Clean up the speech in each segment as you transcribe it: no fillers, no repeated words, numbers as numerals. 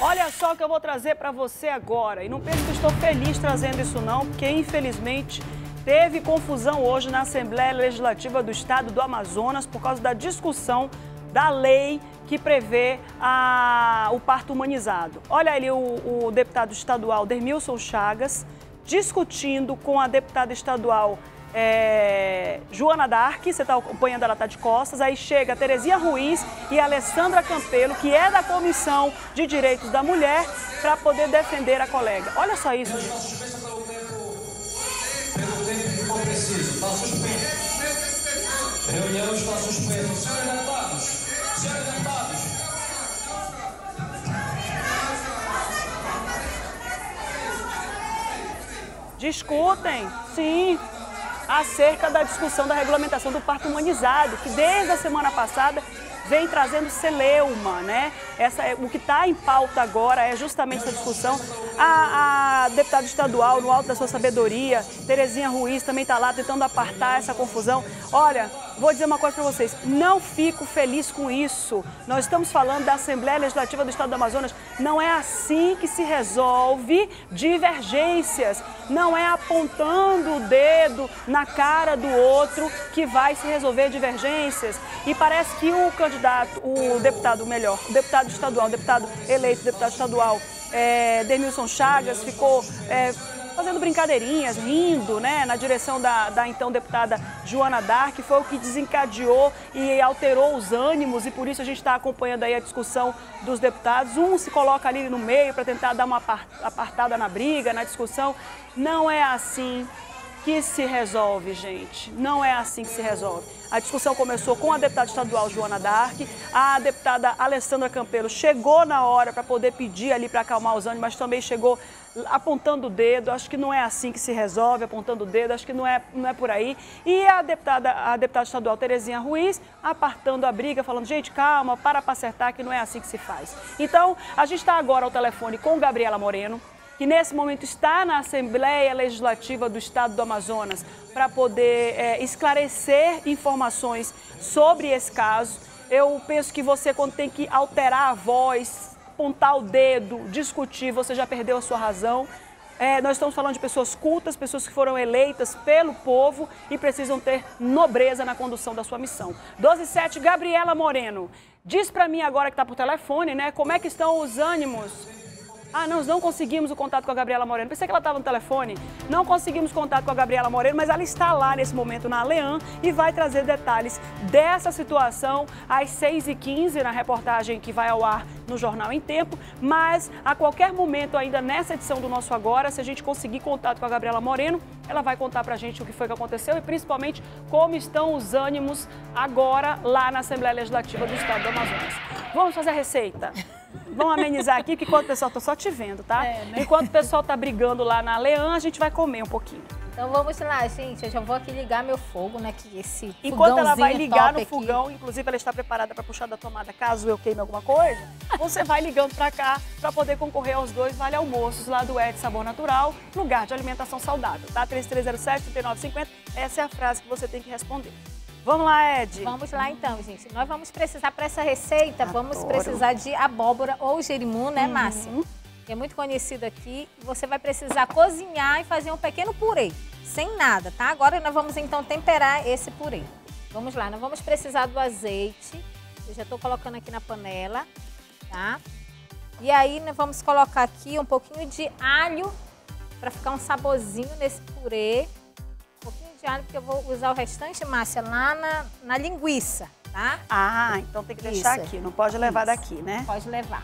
Olha só o que eu vou trazer para você agora. E não pense que eu estou feliz trazendo isso não, porque infelizmente teve confusão hoje na Assembleia Legislativa do Estado do Amazonas por causa da discussão da lei que prevê o parto humanizado. Olha ali o deputado estadual Dermilson Chagas discutindo com a deputada estadual Joana Dark, você está acompanhando, ela está de costas, aí chega a Terezinha Ruiz e a Alessandra Campelo, que é da Comissão de Direitos da Mulher, para poder defender a colega. Olha só isso, gente. Pelo tempo que for preciso, está suspenso. Reunião está suspensa. Senhores deputados, Discutem, sim, acerca da discussão da regulamentação do parto humanizado, que desde a semana passada vem trazendo celeuma, né? O que está em pauta agora é justamente essa discussão. A deputada estadual, no alto da sua sabedoria, Terezinha Ruiz, também está lá tentando apartar essa confusão. Olha, vou dizer uma coisa para vocês, não fico feliz com isso. Nós estamos falando da Assembleia Legislativa do Estado do Amazonas. Não é assim que se resolve divergências. Não é apontando o dedo na cara do outro que vai se resolver divergências. E parece que o deputado estadual, deputado eleito, deputado estadual, Dermilson Chagas, ficou fazendo brincadeirinhas, rindo, né, na direção da então deputada Joana Dark, foi o que desencadeou e alterou os ânimos, e por isso a gente está acompanhando aí a discussão dos deputados. Um se coloca ali no meio para tentar dar uma apartada na briga, na discussão. Não é assim que se resolve, gente. Não é assim que se resolve. A discussão começou com a deputada estadual Joana Dark, a deputada Alessandra Campelo chegou na hora para poder pedir ali para acalmar os ânimos, mas também chegou apontando o dedo. Acho que não é assim que se resolve, apontando o dedo, acho que não é por aí. E a deputada estadual Terezinha Ruiz apartando a briga, falando, gente, calma, para acertar, que não é assim que se faz. Então, a gente está agora ao telefone com Gabriela Moreno, que nesse momento está na Assembleia Legislativa do Estado do Amazonas para poder esclarecer informações sobre esse caso. Eu penso que você, quando tem que alterar a voz, apontar o dedo, discutir, você já perdeu a sua razão. Nós estamos falando de pessoas cultas, pessoas que foram eleitas pelo povo e precisam ter nobreza na condução da sua missão. 12h07, Gabriela Moreno, diz para mim agora que está por telefone, né, como é que estão os ânimos? Nós não conseguimos o contato com a Gabriela Moreno. Pensei que ela estava no telefone. Não conseguimos contato com a Gabriela Moreno, mas ela está lá nesse momento na Alean e vai trazer detalhes dessa situação às 6h15, na reportagem que vai ao ar no Jornal em Tempo. Mas a qualquer momento, ainda nessa edição do Nosso Agora, se a gente conseguir contato com a Gabriela Moreno, ela vai contar pra gente o que foi que aconteceu e principalmente como estão os ânimos agora lá na Assembleia Legislativa do Estado do Amazonas. Vamos fazer a receita. Vamos amenizar aqui, que enquanto o pessoal, tô só te vendo, tá? Né? Enquanto o pessoal tá brigando lá na Leã, a gente vai comer um pouquinho. Então vamos lá, gente. Eu já vou aqui ligar meu fogo, né? Que esse enquanto ela vai ligar no aqui. fogão, inclusive ela está preparada para puxar da tomada caso eu queime alguma coisa, você vai ligando para cá para poder concorrer aos 2 vale almoços lá do Ed Sabor Natural, lugar de alimentação saudável, tá? 3307-3950, essa é a frase que você tem que responder. Vamos lá, Ed. Vamos lá então, gente. Nós vamos precisar para essa receita, vamos precisar de abóbora ou jerimum, né, Márcia? Que é muito conhecido aqui. Você vai precisar cozinhar e fazer um pequeno purê, sem nada, tá? Agora nós vamos então temperar esse purê. Vamos lá, nós vamos precisar do azeite. Eu já estou colocando aqui na panela, tá? E aí nós vamos colocar aqui um pouquinho de alho para ficar um saborzinho nesse purê. Porque eu vou usar o restante, Márcia, lá na linguiça, tá? Então tem que deixar aqui, não pode levar daqui, né? Pode levar.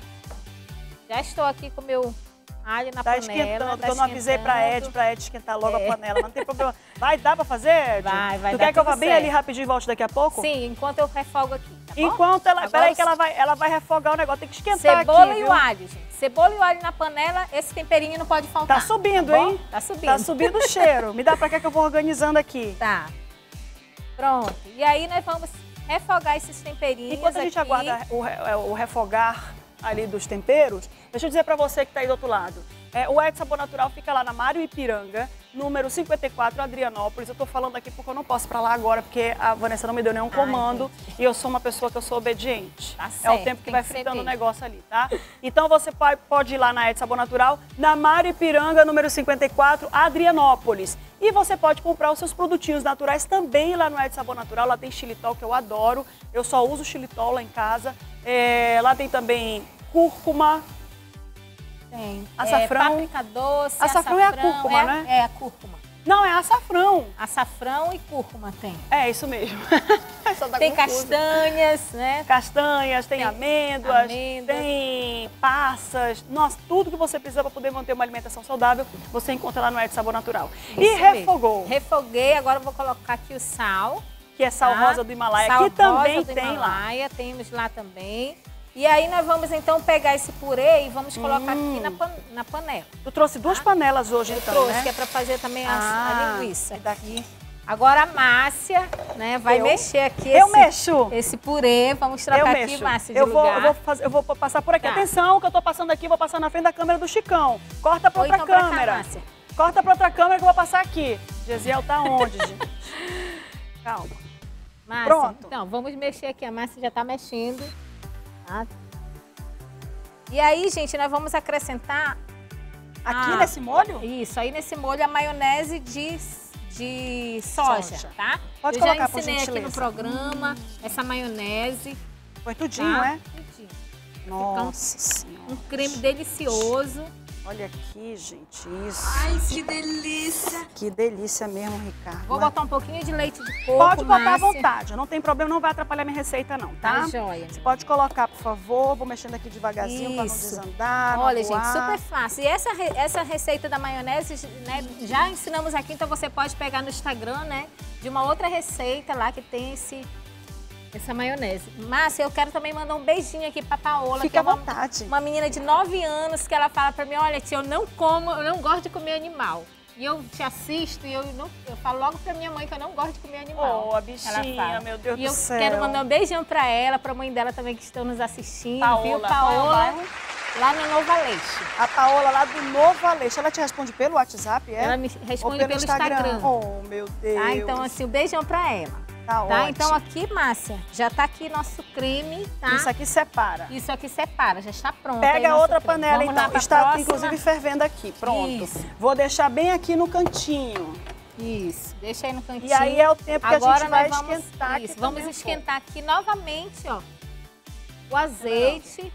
Já estou aqui com o meu alho na panela. Esquentando, porque eu não avisei pra Ed esquentar logo a panela, mas não tem problema. Dá pra fazer, Ed? Vai. Tu quer que eu vá bem ali rapidinho e volte daqui a pouco? Sim, enquanto eu refogo aqui, tá bom? Enquanto ela, peraí que ela vai refogar o negócio, tem que esquentar Cebola aqui, e viu? o alho, gente. Cebola e o alho na panela, esse temperinho não pode faltar. Tá subindo, tá hein? Tá subindo. Tá subindo o cheiro. Me dá pra cá que eu vou organizando aqui. Tá. Pronto. E aí nós vamos refogar esses temperinhos. Enquanto a gente aguarda o refogar ali dos temperos, deixa eu dizer para você que está aí do outro lado. O Ed Sabor Natural fica lá na Mário Ipiranga, número 54, Adrianópolis. Eu estou falando aqui porque eu não posso ir para lá agora, porque a Vanessa não me deu nenhum comando e eu sou uma pessoa que eu sou obediente. Tá certo, é o tempo que vai fritando o negócio ali, tá? Então você pode ir lá na Ed Sabor Natural, na Mário Ipiranga, número 54, Adrianópolis. E você pode comprar os seus produtinhos naturais também lá no Ed Sabor Natural. Lá tem xilitol, que eu adoro. Eu só uso xilitol lá em casa. Lá tem também cúrcuma. Tem. Açafrão. Páprica doce, Açafrão é a cúrcuma, né? É a cúrcuma. Não, é açafrão. Açafrão e cúrcuma tem. É, isso mesmo. Tem castanhas, né? Castanhas, tem amêndoas, tem passas. Nossa, tudo que você precisa para poder manter uma alimentação saudável, você encontra lá no Ed Sabor Natural. E refogou. Refoguei, agora eu vou colocar aqui o sal. Que é sal rosa do Himalaia, que também tem lá. Temos lá também. E aí nós vamos então pegar esse purê e vamos colocar aqui na panela. Tu trouxe duas panelas hoje, então, trouxe, né? que é para fazer também a linguiça. Daqui. Agora a Márcia, né, vai mexer aqui esse purê. Vamos trocar aqui, Márcia, de lugar. Eu vou passar por aqui. Tá. Atenção, que eu tô passando aqui, vou passar na frente da câmera do Chicão. Corta pra outra câmera. Márcia. Corta pra outra câmera que eu vou passar aqui. Gesiel tá onde, gente? Calma. Márcia, pronto. Então, vamos mexer aqui. A Márcia já tá mexendo. Tá? E aí, gente, nós vamos acrescentar... Aqui nesse molho? Isso, aí nesse molho a maionese de soja, tá? Pode eu colocar, já ensinei aqui no programa essa maionese. Foi tudinho, tá? Tudinho. Nossa Senhora. Um creme delicioso. Olha aqui, gente, isso. Ai, que delícia. Que delícia mesmo, Ricardo. Vou botar um pouquinho de leite de coco, pode botar Márcia. à vontade, não tem problema, não vai atrapalhar minha receita não, tá? Tá joia. Você pode colocar, por favor, vou mexendo aqui devagarzinho para não desandar, Olha, gente, super fácil. E essa receita da maionese, né, já ensinamos aqui, então você pode pegar no Instagram, né, de uma outra receita lá que tem essa maionese. Márcia, eu quero também mandar um beijinho aqui pra Paola. Fique que é à vontade. Uma menina de 9 anos que ela fala pra mim, olha, tia, eu não gosto de comer animal. E eu te assisto e eu falo logo pra minha mãe que eu não gosto de comer animal. Oh, a bichinha, meu Deus do céu. E eu quero mandar um beijão pra ela, pra mãe dela também que estão nos assistindo. Paola, viu, Paola? Lá no Novo Aleixo. A Paola lá do Novo Aleixo. Ela te responde pelo WhatsApp, é? Ela me responde pelo Instagram. Oh, meu Deus. Tá, então assim, um beijão pra ela. Tá ótimo. Então aqui, Márcia, já tá aqui nosso creme, tá? Isso aqui separa. Isso aqui separa, já está pronto. Pega outra panela, Vamos então. Está, inclusive, fervendo aqui. Pronto. Isso. Vou deixar bem aqui no cantinho. Isso, deixa aí no cantinho. E aí é o tempo que agora a gente vai vamos, esquentar isso, aqui. Vamos esquentar aqui novamente, ó, o azeite.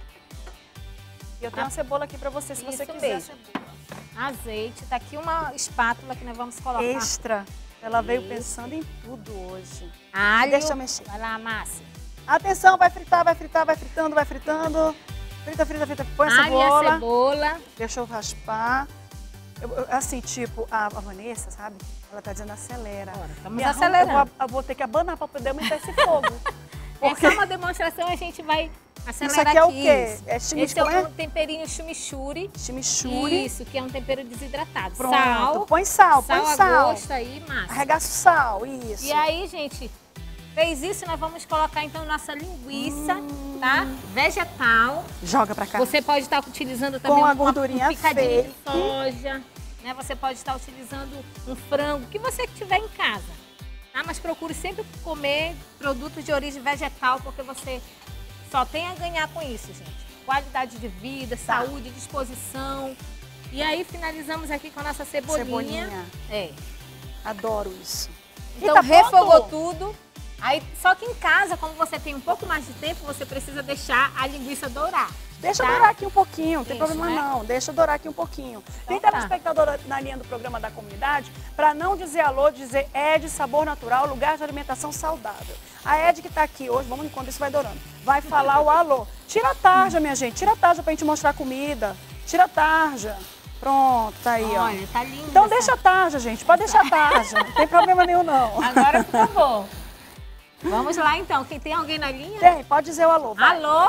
E eu tenho uma cebola aqui pra você, se você quiser. Mesmo. Azeite. Tá aqui uma espátula que nós vamos colocar. Extra. Ela veio pensando em tudo hoje. Alho. Deixa eu mexer. Vai lá, Márcia. Atenção, vai fritar, vai fritando, vai fritando. Frita, frita, frita. Põe a cebola. Alho e a cebola. Deixa eu raspar. Assim, tipo, a Vanessa, sabe? Ela tá dizendo acelera. Estamos acelerando. Eu vou ter que abanar pra poder aumentar esse fogo. Porque... É só uma demonstração, a gente vai acelerar. Isso aqui é o quê? Esse é um temperinho chimichurri. Chimichurri. Isso, que é um tempero desidratado. Pronto. Sal. Põe sal, põe sal. Sal a gosto aí, Márcia. Arregaça o sal, isso. E aí, gente, fez isso, nós vamos colocar então nossa linguiça, tá? Vegetal. Joga pra cá. Você pode estar utilizando também com a gordurinha um picadinho de soja, né? Você pode estar utilizando um frango, que você tiver em casa. Tá? Mas procure sempre comer produtos de origem vegetal, porque você só tem a ganhar com isso, gente. Qualidade de vida, saúde, disposição. E aí finalizamos aqui com a nossa cebolinha. É. Adoro isso. Então tá refogou tudo. Aí, só que em casa, como você tem um pouco mais de tempo, você precisa deixar a linguiça dourar. Deixa dourar aqui um pouquinho, não tem problema não. Deixa dourar aqui um pouquinho. Tem telespectadora na linha do programa da comunidade, para não dizer alô, dizer Ed Sabor Natural, lugar de alimentação saudável. A Ed que está aqui hoje, vamos enquanto isso vai dourando, vai falar o alô. Tira a tarja, minha gente, tira a tarja para a gente mostrar a comida. Tira a tarja. Pronto, tá aí, ó. Olha, tá lindo. Então deixa a tarja, gente, pode deixar a tarja, não tem problema nenhum não. Agora ficou bom. Vamos lá então, quem tem alguém na linha? Tem, pode dizer o alô. Vai. Alô?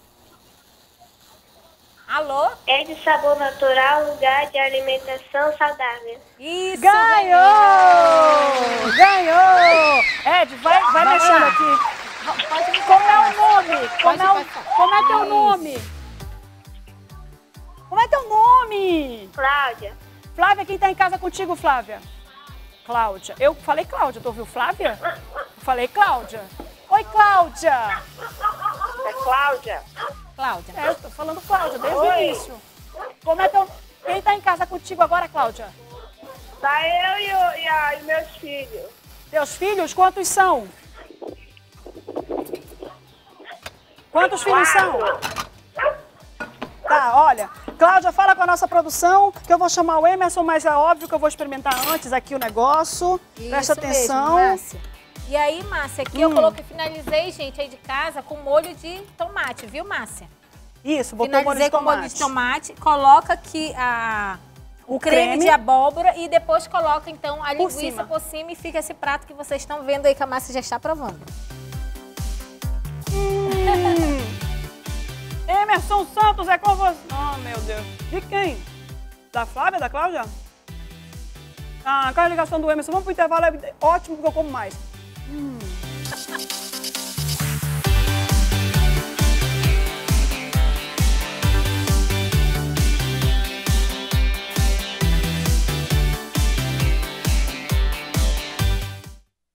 Alô? É de Sabor Natural, lugar de alimentação saudável. Isso! Ganhou! Ganhou! Ed, vai mexendo aqui. Pode me Como é o nome? Como é teu nome? Como é teu nome? Cláudia. Flávia, quem tá em casa contigo, Flávia? Cláudia. Eu falei Cláudia, tu ouviu Flávia? Eu falei Cláudia. Oi, Cláudia. É Cláudia. Cláudia. Eu tô falando Cláudia desde o Oi. início. Como é teu... Quem tá em casa contigo agora, Cláudia? Tá eu e meus filhos. Teus filhos, quantos são? Quantos filhos são? Tá, olha, Cláudia, fala com a nossa produção, que eu vou chamar o Emerson, mas é óbvio que eu vou experimentar antes aqui o negócio. Presta atenção. Mesmo, Márcia. E aí, Márcia, aqui eu coloquei, finalizei, gente, aí de casa com molho de tomate, viu, Márcia? Isso, botou molho Finalizei de com molho de tomate. Coloca aqui o creme de abóbora e depois coloca, então, a linguiça por cima e fica esse prato que vocês estão vendo aí que a Márcia já está provando. Emerson Santos, é com você. Oh, meu Deus. De quem? Da Flávia, da Cláudia? Ah, qual é a ligação do Emerson? Vamos pro intervalo, é ótimo porque eu como mais.